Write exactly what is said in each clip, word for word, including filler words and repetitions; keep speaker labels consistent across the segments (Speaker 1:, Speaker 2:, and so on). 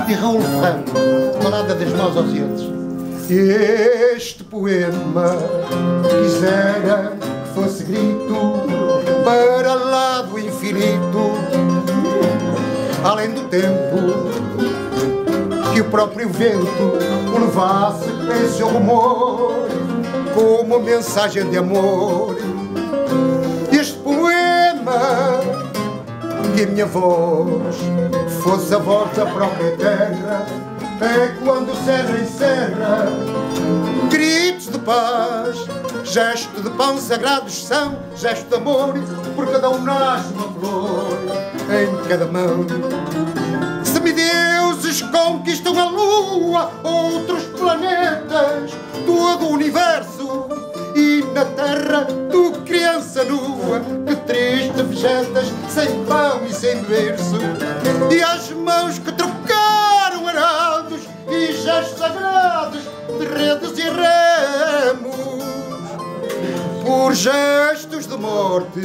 Speaker 1: e Raul Franco, Balada das Mãos Ausentes. Este poema quisera que fosse grito para lá do infinito, além do tempo, que o próprio vento o levasse em seu rumor, como mensagem de amor. Este poema, que a minha voz fosse a voz da própria terra, é quando serra em serra, gritos de paz, gesto de pão sagrados são, gesto de amor, por cada um nasce uma flor em cada mão. Semideuses conquistam a lua, outros planetas, todo o universo, e na terra tu, criança nua, que triste vegetas, sem pão e sem berço, e as mãos que trocaram arados e gestos sagrados de redes e remos por gestos de morte.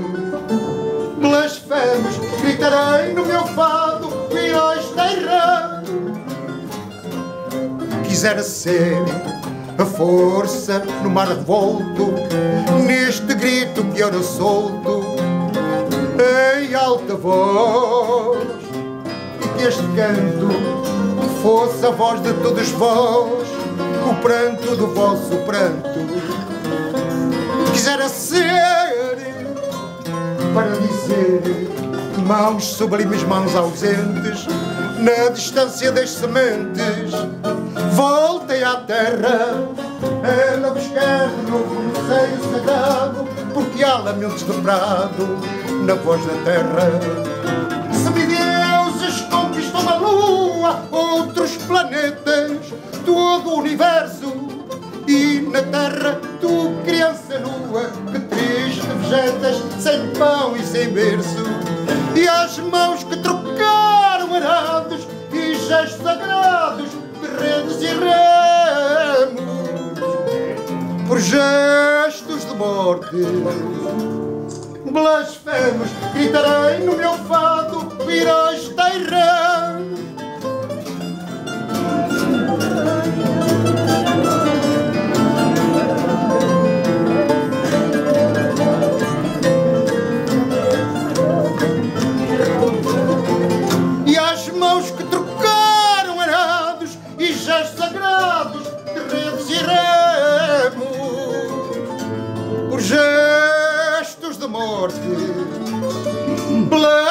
Speaker 1: Blasfemos, gritarei no meu fado, heróis terra. Quisera ser a força no mar revolto, neste grito que ora solto em alta voz, e que este canto fosse a voz de todos vós, o pranto do vosso pranto. Quisera ser para dizer, mãos sublimes, mãos ausentes, na distância das sementes, voltem à terra, ela vos quer de novo no seio sagrado, porque há lamentos de prado na voz da terra. Semideuses conquistam a lua, outros planetas, todo o universo, e na terra tu, criança nua, que triste vegetas, sem pão e sem berço, e as mãos que trocaram arados e gestos sagrados de redes e remos por gestos de morte. Blasfemos, gritarei no meu fado, heróis terra. E as mãos que trocaram arados e gestos sagrados de redes e remos por gestos de morte. Blasfemos,